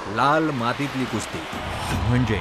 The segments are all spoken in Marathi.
लाल मातीतली कुस्ती म्हणजे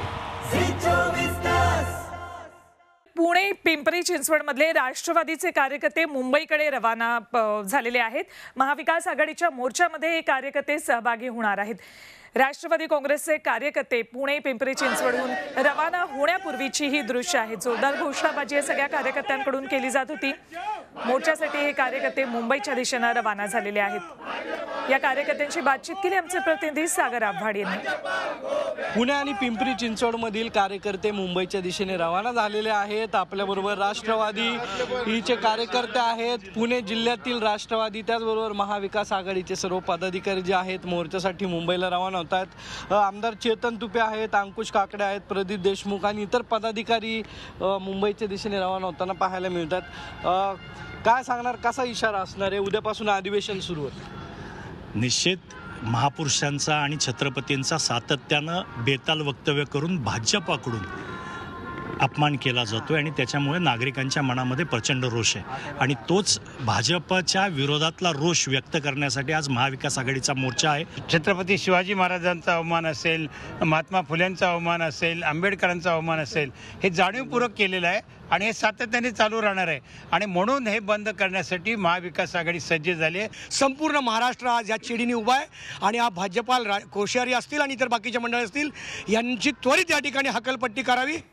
पुणे पिंपरी चिंचवडमधले राष्ट्रवादीचे कार्यकर्ते मुंबईकडे रवाना झालेले आहेत। महाविकास आघाडीच्या मोर्चामध्ये हे कार्यकर्ते सहभागी होणार आहेत। राष्ट्रवादी काँग्रेसचे कार्यकर्ते पुणे पिंपरी चिंचवडहून रवाना होण्यापूर्वीची ही दृश्य आहे। जोरदार घोषणाबाजी सगळ्या कार्यकर्त्यांकडून केली जात होती। मोर्चासाठी हे कार्यकर्ते मुंबईच्या दिशेने रवाना झालेले आहेत। या कार्यकर्त्यांची बातचीत केली आमचे प्रतिनिधी सागर आव्हाड यांनी। पुणे आणि पिंपरी चिंचवडमधील कार्यकर्ते मुंबईच्या दिशेने रवाना झालेले आहेत। आपल्याबरोबर राष्ट्रवादीचे कार्यकर्ते आहेत, पुणे जिल्ह्यातील राष्ट्रवादी, त्याचबरोबर महाविकास आघाडीचे सर्व पदाधिकारी जे आहेत मोर्चासाठी मुंबईला रवाना होत आहेत। आमदार चेतन तुपे आहेत, अंकुश काकडे आहेत, प्रदीप देशमुख आणि इतर पदाधिकारी मुंबईच्या दिशेने रवाना होताना पाहायला मिळतात। काय सांगणार, कसा इशारा असणार आहे? उद्यापासून अधिवेशन सुरू होतं। निश्चित महापुरुषांचा आणि छत्रपतींचा सातत्यानं बेताल वक्तव्य करून भाजपाकडून अपमान केला जातोय आणि त्याच्यामुळे नागरिकांच्या मनामध्ये प्रचंड रोष आहे आणि तोच भाजपच्या विरोधातला रोष व्यक्त करण्यासाठी आज महाविकास आघाडीचा मोर्चा आहे। छत्रपती शिवाजी महाराजांचा अवमान असेल, महात्मा फुलेंचा अवमान असेल, आंबेडकरांचा अवमान असेल, हे जाणीवपूर्वक केलेलं आहे आणि हे सातत्याने चालू राहणार आहे आणि म्हणून हे बंद करण्यासाठी महाविकास आघाडी सज्ज झाली आहे। संपूर्ण महाराष्ट्र आज या चिडीने उभा आहे आणि हा भाजपाल कोश्यारी असतील आणि इतर बाकीच्या मंडळी असतील यांची त्वरित या ठिकाणी हकलपट्टी करावी।